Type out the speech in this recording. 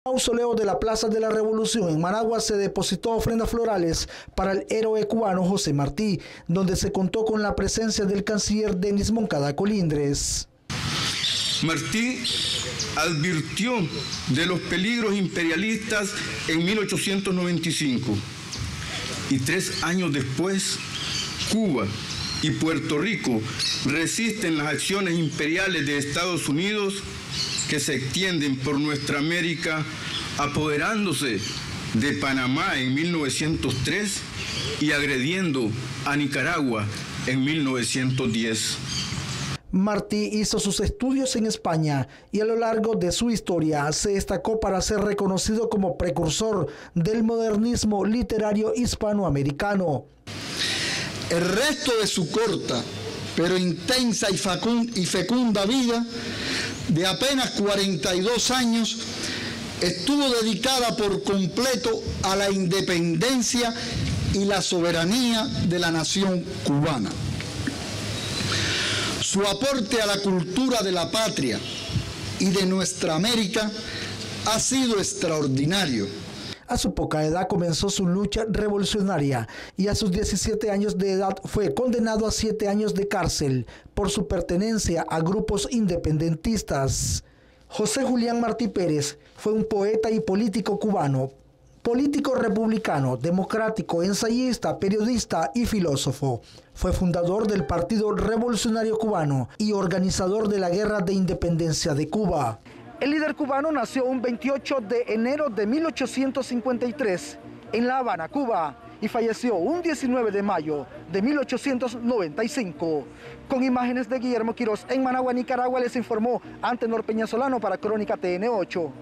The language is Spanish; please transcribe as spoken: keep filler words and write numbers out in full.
Mausoleo de la Plaza de la Revolución en Managua se depositó ofrendas florales para el héroe cubano José Martí, donde se contó con la presencia del canciller Denis Moncada Colindres. Martí advirtió de los peligros imperialistas en mil ochocientos noventa y cinco y tres años después, Cuba y Puerto Rico resisten las acciones imperiales de Estados Unidos que se extienden por nuestra América, apoderándose de Panamá en mil novecientos tres y agrediendo a Nicaragua en mil novecientos diez. Martí hizo sus estudios en España y a lo largo de su historia se destacó para ser reconocido como precursor del modernismo literario hispanoamericano. El resto de su corta, pero intensa y fecunda vida, de apenas cuarenta y dos años, estuvo dedicada por completo a la independencia y la soberanía de la nación cubana. Su aporte a la cultura de la patria y de nuestra América ha sido extraordinario. A su poca edad comenzó su lucha revolucionaria y a sus diecisiete años de edad fue condenado a siete años de cárcel por su pertenencia a grupos independentistas. José Julián Martí Pérez fue un poeta y político cubano, político republicano, democrático, ensayista, periodista y filósofo. Fue fundador del Partido Revolucionario Cubano y organizador de la Guerra de Independencia de Cuba. El líder cubano nació un veintiocho de enero de mil ochocientos cincuenta y tres en La Habana, Cuba, y falleció un diecinueve de mayo de mil ochocientos noventa y cinco. Con imágenes de Guillermo Quirós en Managua, Nicaragua, les informó Antenor Peñasolano para Crónica T N ocho.